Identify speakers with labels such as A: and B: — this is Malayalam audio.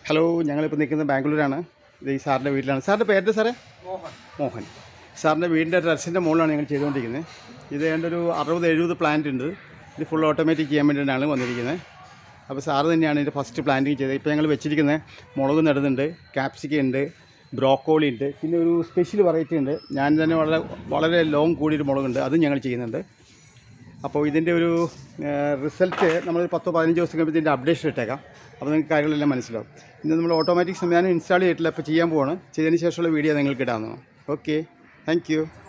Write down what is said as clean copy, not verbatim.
A: ഹലോ, ഞങ്ങളിപ്പോൾ നിൽക്കുന്നത് ബാംഗ്ലൂരാണ്. ഇത് ഈ സാറിൻ്റെ വീട്ടിലാണ്. സാറിൻ്റെ പേര് സാറേ? മോഹൻ. സാറിൻ്റെ വീടിൻ്റെ ടെറസിൻ്റെ മുകളിലാണ് ഞങ്ങൾ ചെയ്തുകൊണ്ടിരിക്കുന്നത്. ഇത് ഏതാണ്ട് ഒരു 60-70 പ്ലാന്റ് ഉണ്ട്. ഇത് ഫുൾ ഓട്ടോമാറ്റിക് ചെയ്യാൻ വേണ്ടിയിട്ടാണ് വന്നിരിക്കുന്നത്. അപ്പോൾ സാറ് തന്നെയാണ് ഇതിൻ്റെ ഫസ്റ്റ് പ്ലാന്റിങ് ചെയ്തത്. ഇപ്പോൾ ഞങ്ങൾ വെച്ചിരിക്കുന്നത് മുളക് നടുന്നുണ്ട്, ക്യാപ്സിക്കം ഉണ്ട്, ബ്രോക്കോളി ഉണ്ട്, പിന്നെ ഒരു സ്പെഷ്യൽ വെറൈറ്റി ഉണ്ട്. ഞാൻ തന്നെ വളരെ ലോങ് കൂടിയൊരു മുളകുണ്ട്, അതും ഞങ്ങൾ ചെയ്യുന്നുണ്ട്. അപ്പോൾ ഇതിൻ്റെ ഒരു റിസൾട്ട് നമ്മൾ 10-15 ദിവസം കഴിയുമ്പോൾ ഇതിൻ്റെ അപ്ഡേഷൻ ഇട്ടേക്കാം. അപ്പോൾ നിങ്ങൾക്ക് കാര്യങ്ങളെല്ലാം മനസ്സിലാവും. ഇന്ന് നമ്മൾ ഓട്ടോമാറ്റിക് സംവിധാനം ഇൻസ്റ്റാൾ ചെയ്തിട്ടില്ല, അപ്പോൾ ചെയ്യാൻ പോവാണ്. ചെയ്തതിന് ശേഷമുള്ള വീഡിയോ നിങ്ങൾക്ക് ഇടാവുന്നതാണ്. Okay, thank you.